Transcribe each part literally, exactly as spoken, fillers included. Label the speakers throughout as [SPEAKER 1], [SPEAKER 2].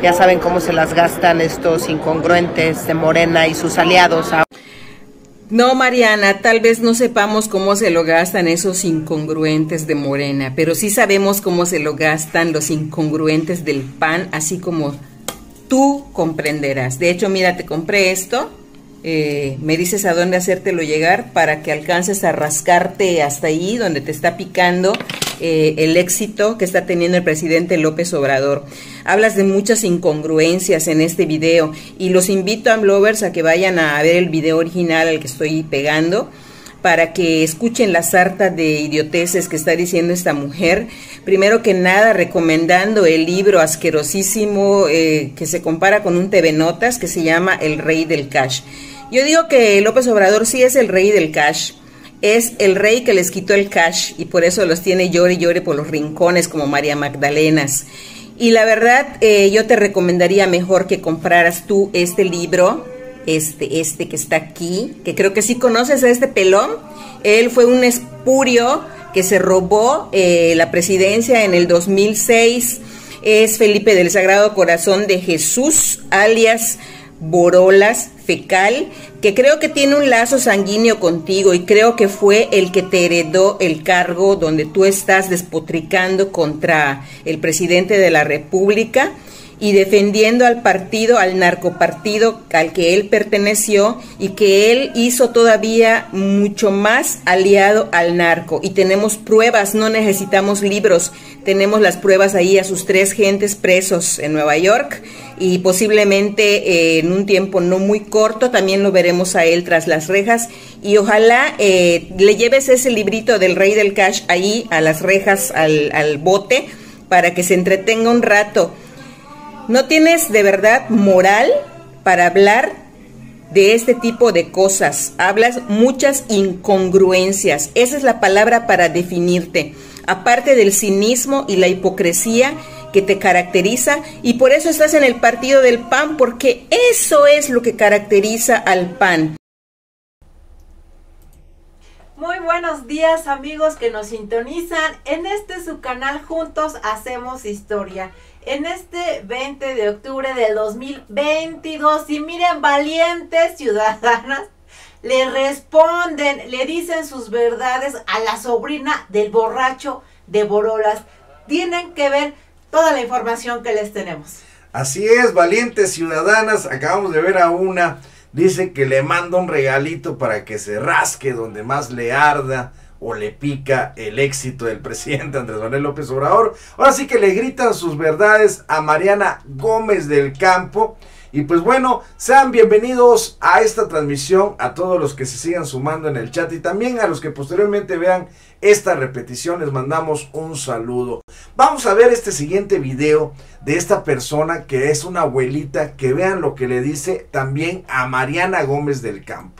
[SPEAKER 1] Ya saben cómo se las gastan estos incongruentes de Morena y sus aliados.
[SPEAKER 2] No, Mariana, tal vez no sepamos cómo se lo gastan esos incongruentes de Morena, pero sí sabemos cómo se lo gastan los incongruentes del P A N, así como tú comprenderás. De hecho, mira, te compré esto. Eh, me dices a dónde hacértelo llegar para que alcances a rascarte hasta ahí donde te está picando eh, el éxito que está teniendo el presidente López Obrador. Hablas de muchas incongruencias en este video y los invito a Amlovers a que vayan a ver el video original al que estoy pegando para que escuchen la sarta de idioteces que está diciendo esta mujer. Primero que nada, recomendando el libro asquerosísimo eh, que se compara con un T V Notas que se llama El Rey del Cash. Yo digo que López Obrador sí es el rey del cash, es el rey que les quitó el cash y por eso los tiene llore y llore por los rincones como María Magdalenas. Y la verdad, eh, yo te recomendaría mejor que compraras tú este libro, este, este que está aquí, que creo que sí conoces a este pelón. Él fue un espurio que se robó eh, la presidencia en el dos mil seis, es Felipe del Sagrado Corazón de Jesús, alias Borolas Fecal, que creo que tiene un lazo sanguíneo contigo y creo que fue el que te heredó el cargo donde tú estás despotricando contra el presidente de la República y defendiendo al partido, al narcopartido al que él perteneció y que él hizo todavía mucho más aliado al narco. Y tenemos pruebas, no necesitamos libros, tenemos las pruebas ahí a sus tres gentes presos en Nueva York y posiblemente eh, en un tiempo no muy corto también lo veremos a él tras las rejas y ojalá eh, le lleves ese librito del Rey del Cash ahí a las rejas, al, al bote, para que se entretenga un rato. No tienes de verdad moral para hablar de este tipo de cosas. Hablas muchas incongruencias. Esa es la palabra para definirte. Aparte del cinismo y la hipocresía que te caracteriza, y por eso estás en el partido del P A N, porque eso es lo que caracteriza al P A N.
[SPEAKER 3] Muy buenos días, amigos que nos sintonizan en este su canal Juntos Hacemos Historia. En este veinte de octubre del dos mil veintidós, y miren, valientes ciudadanas le responden, le dicen sus verdades a la sobrina del borracho de Borolas. Tienen que ver toda la información que les tenemos.
[SPEAKER 4] Así es, valientes ciudadanas, acabamos de ver a una, dice que le manda un regalito para que se rasque donde más le arda o le pica el éxito del presidente Andrés Manuel López Obrador. Ahora sí que le gritan sus verdades a Mariana Gómez del Campo. Y pues bueno, sean bienvenidos a esta transmisión, a todos los que se sigan sumando en el chat y también a los que posteriormente vean esta repetición, les mandamos un saludo. Vamos a ver este siguiente video de esta persona que es una abuelita, que vean lo que le dice también a Mariana Gómez del Campo.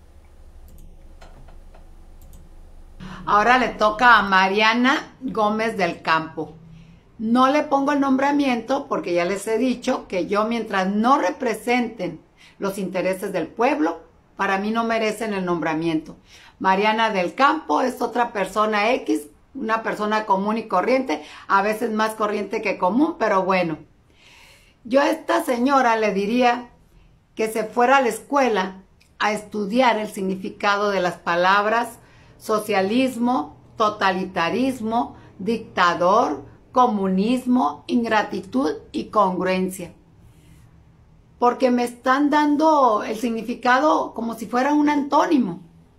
[SPEAKER 5] Ahora le toca a Mariana Gómez del Campo. No le pongo el nombramiento porque ya les he dicho que yo, mientras no representen los intereses del pueblo, para mí no merecen el nombramiento. Mariana del Campo es otra persona X, una persona común y corriente, a veces más corriente que común, pero bueno. Yo a esta señora le diría que se fuera a la escuela a estudiar el significado de las palabras socialismo, totalitarismo, dictador, comunismo, ingratitud y congruencia. Porque me están dando el significado como si fuera un antónimo.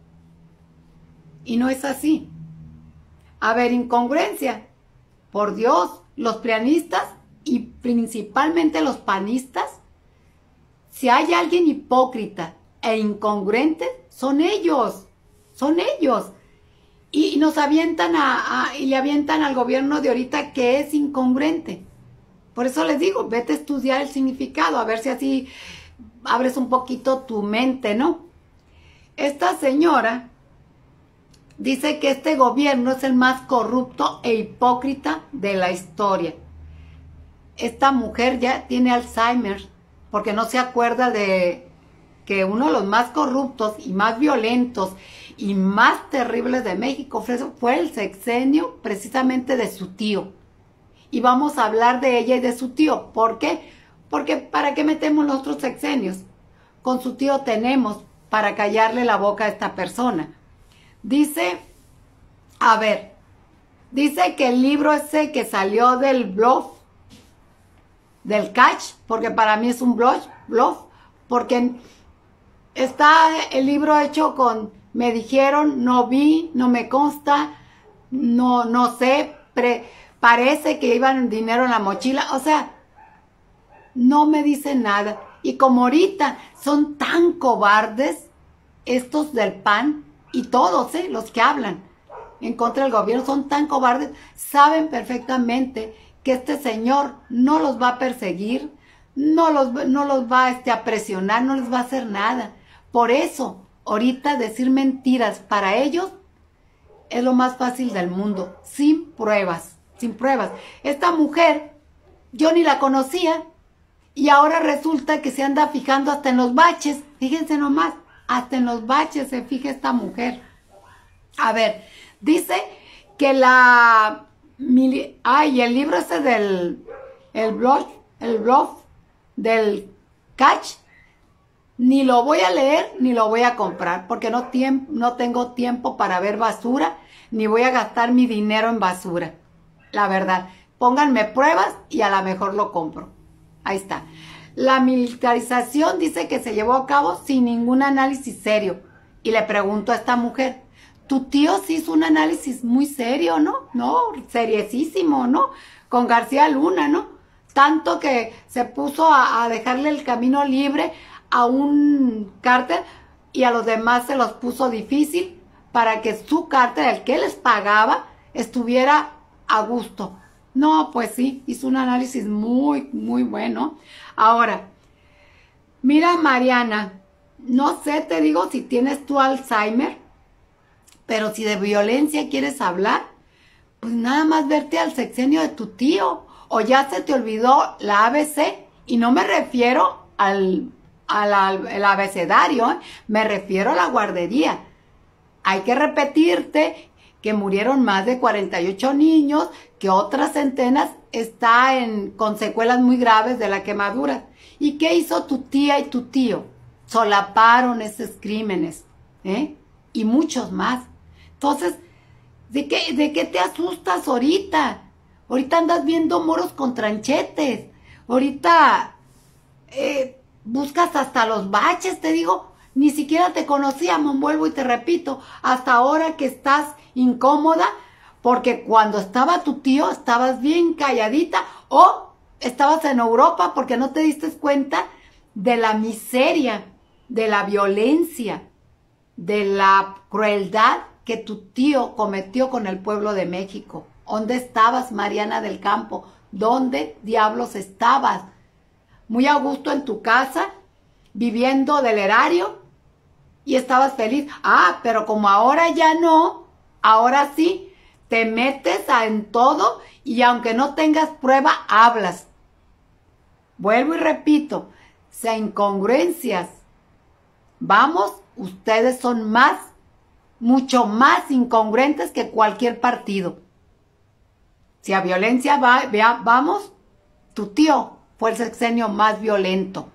[SPEAKER 5] Y no es así. A ver, incongruencia. Por Dios, los prianistas y principalmente los panistas, si hay alguien hipócrita e incongruente, son ellos. Son ellos. Y nos avientan a, a, y le avientan al gobierno de ahorita que es incongruente. Por eso les digo, vete a estudiar el significado, a ver si así abres un poquito tu mente, ¿no? Esta señora dice que este gobierno es el más corrupto e hipócrita de la historia. Esta mujer ya tiene Alzheimer, porque no se acuerda de que uno de los más corruptos y más violentos y más terribles de México fue el sexenio precisamente de su tío. Y vamos a hablar de ella y de su tío. ¿Por qué? Porque ¿para qué metemos los otros sexenios? Con su tío tenemos para callarle la boca a esta persona. Dice, a ver, dice que el libro ese que salió del bluff, del catch, porque para mí es un bluff, bluff, porque está el libro hecho con, me dijeron, no vi, no me consta, no, no sé, pre, parece que iban dinero en la mochila, o sea, no me dicen nada. Y como ahorita son tan cobardes estos del P A N y todos, ¿eh? Los que hablan en contra del gobierno son tan cobardes, saben perfectamente que este señor no los va a perseguir, no los, no los va este, a presionar, no les va a hacer nada. Por eso, ahorita decir mentiras para ellos es lo más fácil del mundo, sin pruebas, sin pruebas. Esta mujer, yo ni la conocía, y ahora resulta que se anda fijando hasta en los baches. Fíjense nomás, hasta en los baches se fija esta mujer. A ver, dice que la... Ay, el libro ese del... El blog, el blog del catch, ni lo voy a leer, ni lo voy a comprar, porque no, tiemp, no tengo tiempo para ver basura, ni voy a gastar mi dinero en basura. La verdad, pónganme pruebas y a lo mejor lo compro. Ahí está. La militarización dice que se llevó a cabo sin ningún análisis serio. Y le pregunto a esta mujer, tu tío sí hizo un análisis muy serio, ¿no? No, seriosísimo, ¿no? Con García Luna, ¿no? Tanto que se puso a, a dejarle el camino libre a un cártel y a los demás se los puso difícil para que su cártel, el que les pagaba, estuviera a gusto. No, pues sí, hizo un análisis muy, muy bueno. Ahora, mira, Mariana, no sé, te digo si tienes tu Alzheimer, pero si de violencia quieres hablar, pues nada más verte al sexenio de tu tío, o ya se te olvidó la A B C, y no me refiero al, al, al abecedario, ¿eh? Me refiero a la guardería. Hay que repetirte que murieron más de cuarenta y ocho niños, que otras centenas está en, con secuelas muy graves de la quemadura. ¿Y qué hizo tu tía y tu tío? Solaparon esos crímenes, ¿eh? Y muchos más. Entonces, ¿de qué, de qué te asustas ahorita? Ahorita andas viendo moros con tranchetes. Ahorita eh, buscas hasta los baches, te digo. Ni siquiera te conocíamos, vuelvo y te repito. Hasta ahora que estás incómoda, porque cuando estaba tu tío estabas bien calladita, o estabas en Europa porque no te diste cuenta de la miseria, de la violencia, de la crueldad que tu tío cometió con el pueblo de México. ¿Dónde estabas, Mariana del Campo? ¿Dónde diablos estabas? Muy a gusto en tu casa, viviendo del erario, y estabas feliz. Ah, pero como ahora ya no, ahora sí, te metes a en todo y aunque no tengas prueba, hablas. Vuelvo y repito, sea incongruencias. Vamos, ustedes son más, mucho más incongruentes que cualquier partido. Si a violencia va, vea, vamos, tu tío fue el sexenio más violento.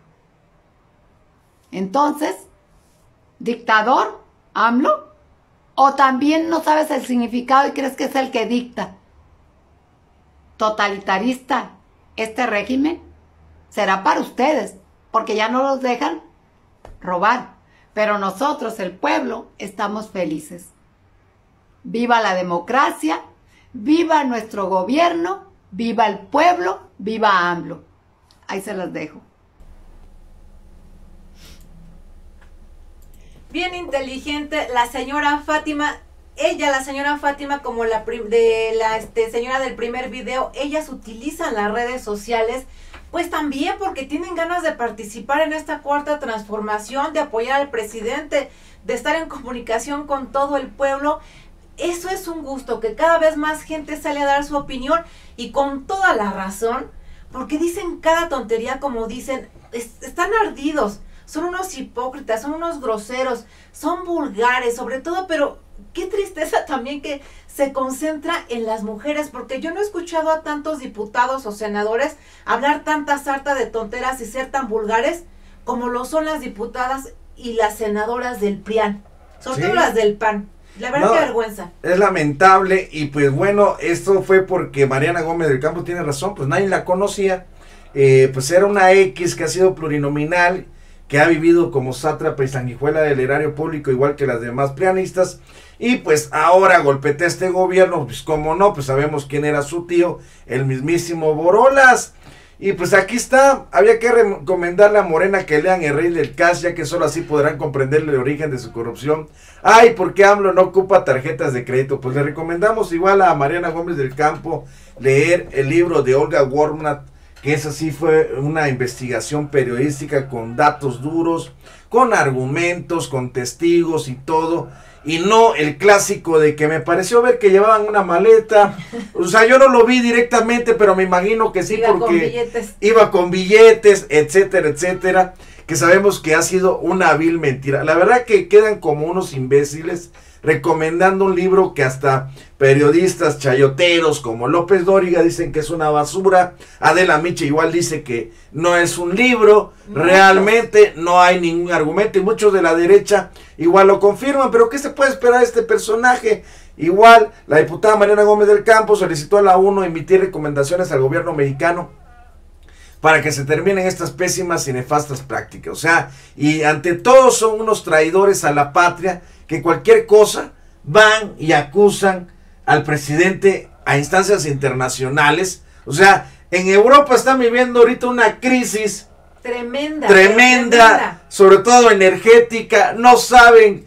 [SPEAKER 5] Entonces, dictador, AMLO, o también no sabes el significado y crees que es el que dicta. Totalitarista, este régimen será para ustedes, porque ya no los dejan robar. Pero nosotros, el pueblo, estamos felices. Viva la democracia, viva nuestro gobierno, viva el pueblo, viva AMLO. Ahí se las dejo.
[SPEAKER 3] Bien inteligente la señora Fátima. Ella, la señora Fátima, como la de la este, señora del primer video, ellas utilizan las redes sociales, pues también porque tienen ganas de participar en esta cuarta transformación, de apoyar al presidente, de estar en comunicación con todo el pueblo. Eso es un gusto, que cada vez más gente sale a dar su opinión, y con toda la razón, porque dicen cada tontería, como dicen, es, están ardidos. Son unos hipócritas, son unos groseros, son vulgares, sobre todo, pero qué tristeza también que se concentra en las mujeres, porque yo no he escuchado a tantos diputados o senadores hablar tanta sarta de tonteras y ser tan vulgares como lo son las diputadas y las senadoras del P R I A N, sobre
[SPEAKER 4] sí.
[SPEAKER 3] todo las del P A N. La verdad,
[SPEAKER 4] no,
[SPEAKER 3] qué vergüenza.
[SPEAKER 4] Es lamentable, y pues bueno, esto fue porque Mariana Gómez del Campo tiene razón, pues nadie la conocía, eh, pues era una X que ha sido plurinominal, que ha vivido como sátrapa y sanguijuela del erario público, igual que las demás prianistas, y pues ahora golpetea este gobierno, pues como no, pues sabemos quién era su tío, el mismísimo Borolas. Y pues aquí está, había que recomendarle a Morena que lean El Rey del Cash, ya que solo así podrán comprender el origen de su corrupción. Ay, ¿por qué AMLO no ocupa tarjetas de crédito? Pues le recomendamos igual a Mariana Gómez del Campo leer el libro de Olga Wormnath, que esa sí fue una investigación periodística con datos duros, con argumentos, con testigos y todo, y no el clásico de que me pareció ver que llevaban una maleta. O sea, yo no lo vi directamente, pero me imagino que sí,
[SPEAKER 3] iba
[SPEAKER 4] porque
[SPEAKER 3] con billetes.
[SPEAKER 4] iba con billetes, etcétera, etcétera, que sabemos que ha sido una vil mentira. La verdad que quedan como unos imbéciles recomendando un libro que hasta periodistas chayoteros como López Dóriga dicen que es una basura. Adela Micha igual dice que no es un libro, no, realmente no hay ningún argumento, y muchos de la derecha igual lo confirman. Pero ¿qué se puede esperar de este personaje? Igual la diputada Mariana Gómez del Campo solicitó a la ONU emitir recomendaciones al gobierno mexicano para que se terminen estas pésimas y nefastas prácticas. O sea, y ante todo son unos traidores a la patria, que cualquier cosa van y acusan al presidente a instancias internacionales. O sea, en Europa están viviendo ahorita una crisis
[SPEAKER 3] tremenda,
[SPEAKER 4] tremenda, tremenda. sobre todo energética. No saben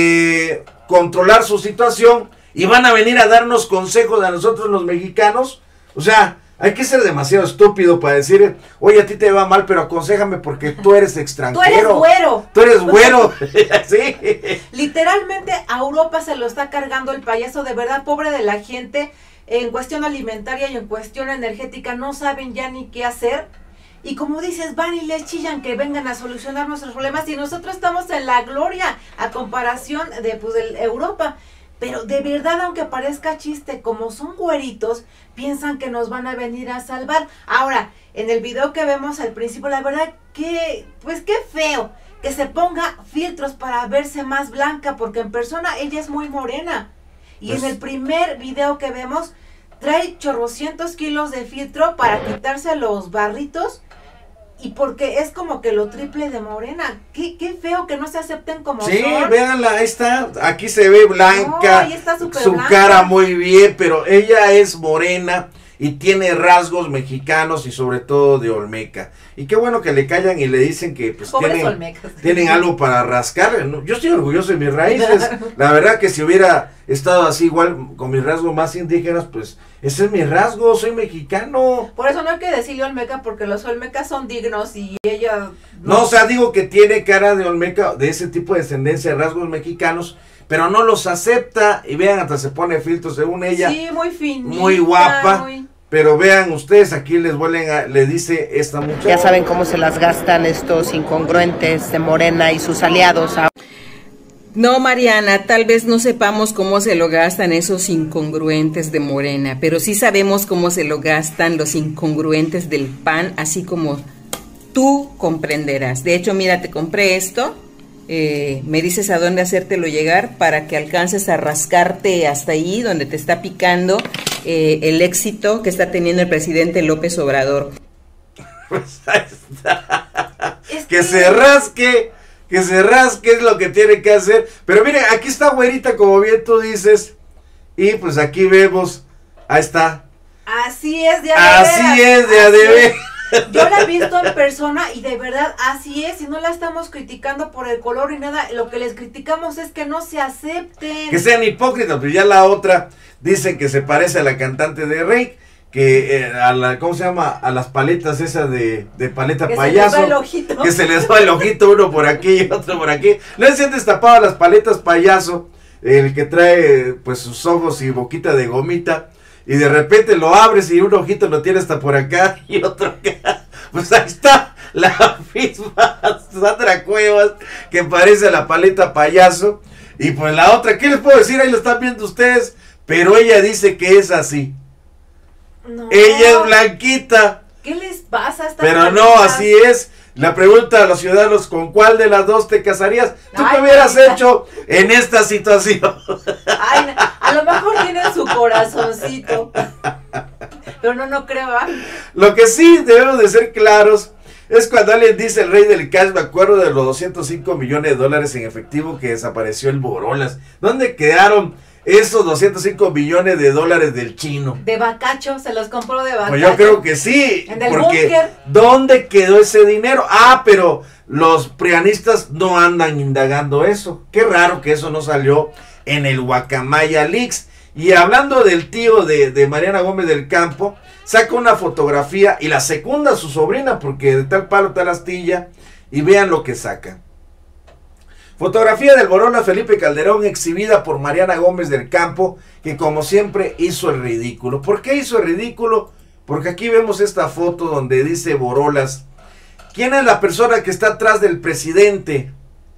[SPEAKER 4] eh, controlar su situación y van a venir a darnos consejos a nosotros los mexicanos. O sea, hay que ser demasiado estúpido para decir, oye, a ti te va mal, pero aconséjame porque tú eres extranjero.
[SPEAKER 3] Tú eres güero.
[SPEAKER 4] Tú eres güero. Sí.
[SPEAKER 3] Literalmente a Europa se lo está cargando el payaso, de verdad, pobre de la gente, en cuestión alimentaria y en cuestión energética, no saben ya ni qué hacer. Y como dices, van y les chillan que vengan a solucionar nuestros problemas, y nosotros estamos en la gloria a comparación de, pues, de Europa. Pero de verdad, aunque parezca chiste, como son güeritos, piensan que nos van a venir a salvar. Ahora, en el video que vemos al principio, la verdad que, pues qué feo que se ponga filtros para verse más blanca, porque en persona ella es muy morena. Y pues, en el primer video que vemos, trae chorrocientos kilos de filtro para quitarse los barritos, y porque es como que lo triple de morena. Qué, qué feo que no se acepten como
[SPEAKER 4] sí,
[SPEAKER 3] son. Sí,
[SPEAKER 4] véanla, ahí está, aquí se ve blanca,
[SPEAKER 3] no, ahí está súper
[SPEAKER 4] su
[SPEAKER 3] blanca.
[SPEAKER 4] cara muy bien, pero ella es morena y tiene rasgos mexicanos y sobre todo de olmeca. Y qué bueno que le callan y le dicen que pues tienen, tienen algo para rascar. ¿no? Yo estoy orgulloso de mis raíces. La verdad que si hubiera estado así igual con mis rasgos más indígenas, pues ese es mi rasgo, soy mexicano.
[SPEAKER 3] Por eso no hay que decirle olmeca, porque los olmecas son dignos y ella...
[SPEAKER 4] No, no o sea, digo que tiene cara de olmeca, de ese tipo de descendencia, de rasgos mexicanos, pero no los acepta, y vean, hasta se pone filtros según ella.
[SPEAKER 3] Sí, muy finita,
[SPEAKER 4] muy guapa,
[SPEAKER 3] muy...
[SPEAKER 4] pero vean ustedes, aquí les vuelven a, le dice esta muchacha.
[SPEAKER 1] Ya saben cómo se las gastan estos incongruentes de Morena y sus aliados.
[SPEAKER 2] No, Mariana, tal vez no sepamos cómo se lo gastan esos incongruentes de Morena, pero sí sabemos cómo se lo gastan los incongruentes del P A N, así como tú comprenderás. De hecho, mira, te compré esto. Eh, me dices a dónde hacértelo llegar para que alcances a rascarte hasta ahí donde te está picando eh, el éxito que está teniendo el presidente López Obrador.
[SPEAKER 4] Pues ahí está. Es que, que se rasque, que se rasque es lo que tiene que hacer. Pero miren, aquí está güerita, como bien tú dices, y pues aquí vemos, ahí está.
[SPEAKER 3] Así es, de
[SPEAKER 4] a Así es, de a de ver.
[SPEAKER 3] Yo la he visto en persona y de verdad así es, y no la estamos criticando por el color y nada, lo que les criticamos es que no se acepten.
[SPEAKER 4] Que sean hipócritas, pero ya la otra dice que se parece a la cantante de Rake, que eh, a la, ¿cómo se llama? A las paletas esas de, de paleta que payaso.
[SPEAKER 3] Se les va el ojito.
[SPEAKER 4] Que se les va el ojito, uno por aquí y otro por aquí. No se han destapado las paletas payaso, el que trae pues sus ojos y boquita de gomita. Y de repente lo abres y un ojito lo tiene hasta por acá y otro acá. Pues ahí está la misma Sandra Cuevas, que parece a la paleta payaso. Y pues la otra, ¿qué les puedo decir? Ahí lo están viendo ustedes, pero ella dice que es así.
[SPEAKER 3] No.
[SPEAKER 4] Ella es blanquita.
[SPEAKER 3] ¿Qué les pasa a estas
[SPEAKER 4] Pero no,
[SPEAKER 3] personas?
[SPEAKER 4] así es. La pregunta a los ciudadanos, ¿con cuál de las dos te casarías? ¿Tú
[SPEAKER 3] Ay,
[SPEAKER 4] qué hubieras
[SPEAKER 3] mamita.
[SPEAKER 4] hecho en esta situación?
[SPEAKER 3] Ay, a lo mejor tienen su corazoncito. Pero no, no creo, ¿ah?
[SPEAKER 4] Lo que sí debemos de ser claros es cuando alguien dice el rey del cash, me acuerdo de los doscientos cinco millones de dólares en efectivo que desapareció el Borolas. ¿Dónde quedaron esos doscientos cinco millones de dólares del chino?
[SPEAKER 3] De bacacho, se los compró de bacacho.
[SPEAKER 4] Pues yo creo que sí,
[SPEAKER 3] En el
[SPEAKER 4] porque
[SPEAKER 3] búnker.
[SPEAKER 4] ¿dónde quedó ese dinero? Ah, pero los prianistas no andan indagando eso. Qué raro que eso no salió en el Guacamaya Leaks. Y hablando del tío de, de Mariana Gómez del Campo, saca una fotografía y la secunda a su sobrina, porque de tal palo tal astilla, y vean lo que saca. Fotografía del Borolas Felipe Calderón exhibida por Mariana Gómez del Campo, que como siempre hizo el ridículo. ¿Por qué hizo el ridículo? Porque aquí vemos esta foto donde dice Borolas, ¿quién es la persona que está atrás del presidente?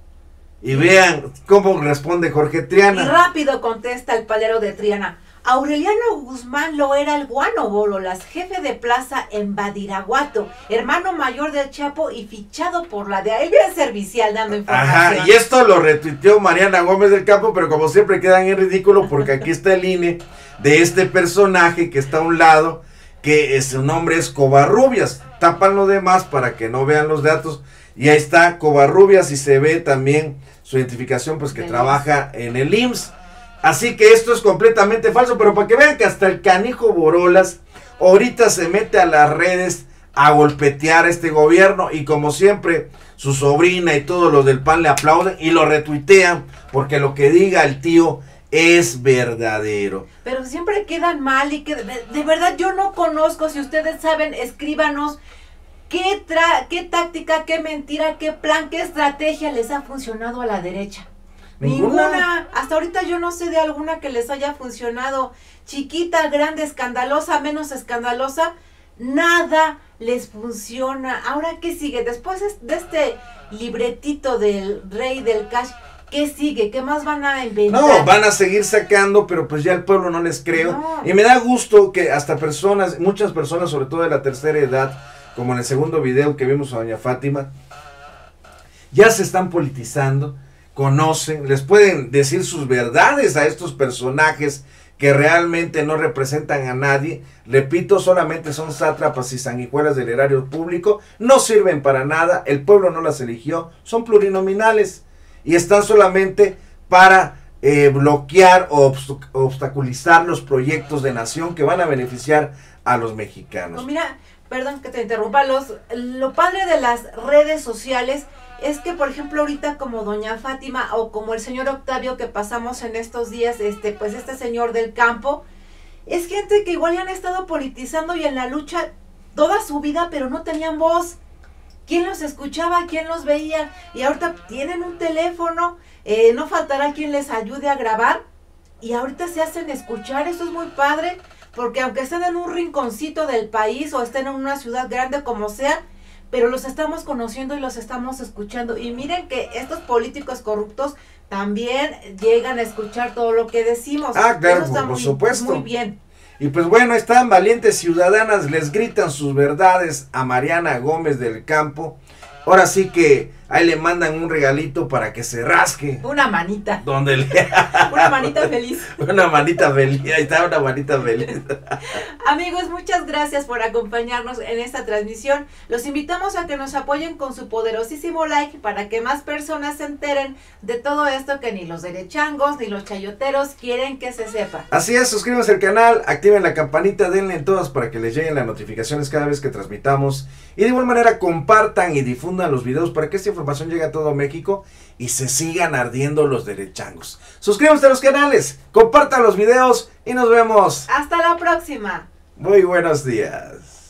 [SPEAKER 4] Y vean cómo responde Jorge
[SPEAKER 3] Y
[SPEAKER 4] Triana.
[SPEAKER 3] rápido contesta el palero de Triana. Aureliano Guzmán lo era el guano Borolas, jefe de plaza en Badiraguato, hermano mayor del Chapo y fichado por la D E A. Él bien servicial dando información.
[SPEAKER 4] Ajá, y esto lo retuiteó Mariana Gómez del Campo, pero como siempre quedan en ridículo porque aquí está el I N E de este personaje que está a un lado, que es, su nombre es Covarrubias. Tapan lo demás para que no vean los datos, y ahí está Covarrubias y se ve también su identificación, pues que
[SPEAKER 3] El
[SPEAKER 4] trabaja en el I M S S. Así que esto es completamente falso, pero para que vean que hasta el canijo Borolas ahorita se mete a las redes a golpetear a este gobierno, y como siempre su sobrina y todos los del P A N le aplauden y lo retuitean porque lo que diga el tío es verdadero.
[SPEAKER 3] Pero siempre quedan mal y que de, de verdad yo no conozco. Si ustedes saben, escríbanos qué, tra qué táctica, qué mentira, qué plan, qué estrategia les ha funcionado a la derecha.
[SPEAKER 4] Ninguna.
[SPEAKER 3] Ninguna. Hasta ahorita yo no sé de alguna que les haya funcionado. Chiquita, grande, escandalosa, menos escandalosa. Nada les funciona. Ahora, ¿qué sigue? Después de este libretito del rey del cash, ¿qué sigue? ¿Qué más van a inventar?
[SPEAKER 4] No, van a seguir sacando, pero pues ya el pueblo no les creo.
[SPEAKER 3] No.
[SPEAKER 4] Y me da gusto que hasta personas, muchas personas, sobre todo de la tercera edad, como en el segundo video que vimos a doña Fátima, ya se están politizando, conocen, les pueden decir sus verdades a estos personajes que realmente no representan a nadie. Repito, solamente son sátrapas y sanguijuelas del erario público, no sirven para nada, el pueblo no las eligió, son plurinominales y están solamente para eh, bloquear o obst obstaculizar los proyectos de nación que van a beneficiar a los mexicanos.
[SPEAKER 3] No, mira, perdón que te interrumpa, los, lo padre de las redes sociales es que, por ejemplo, ahorita como doña Fátima o como el señor Octavio que pasamos en estos días, este, pues este señor del campo, es gente que igual ya han estado politizando y en la lucha toda su vida, pero no tenían voz. ¿Quién los escuchaba? ¿Quién los veía? Y ahorita tienen un teléfono, eh, no faltará quien les ayude a grabar y ahorita se hacen escuchar. Eso es muy padre, porque aunque estén en un rinconcito del país o estén en una ciudad grande como sea, pero los estamos conociendo y los estamos escuchando. Y miren que estos políticos corruptos también llegan a escuchar todo lo que decimos.
[SPEAKER 4] Ah, claro,
[SPEAKER 3] Eso está
[SPEAKER 4] por, por
[SPEAKER 3] muy,
[SPEAKER 4] supuesto.
[SPEAKER 3] muy bien.
[SPEAKER 4] Y pues bueno, están valientes ciudadanas, les gritan sus verdades a Mariana Gómez del Campo. Ahora sí que ahí le mandan un regalito para que se rasque.
[SPEAKER 3] Una manita.
[SPEAKER 4] Donde le...
[SPEAKER 3] Una manita feliz.
[SPEAKER 4] Una manita feliz, ahí está una manita feliz.
[SPEAKER 3] Amigos, muchas gracias por acompañarnos en esta transmisión. Los invitamos a que nos apoyen con su poderosísimo like para que más personas se enteren de todo esto que ni los derechangos ni los chayoteros quieren que se sepa.
[SPEAKER 4] Así es, suscríbanse al canal, activen la campanita, denle en todas para que les lleguen las notificaciones cada vez que transmitamos. Y de igual manera compartan y difundan los videos para que esta información llegue a todo México y se sigan ardiendo los derechangos. Suscríbanse a los canales, compartan los videos y nos vemos.
[SPEAKER 3] Hasta la próxima.
[SPEAKER 4] Muy buenos días.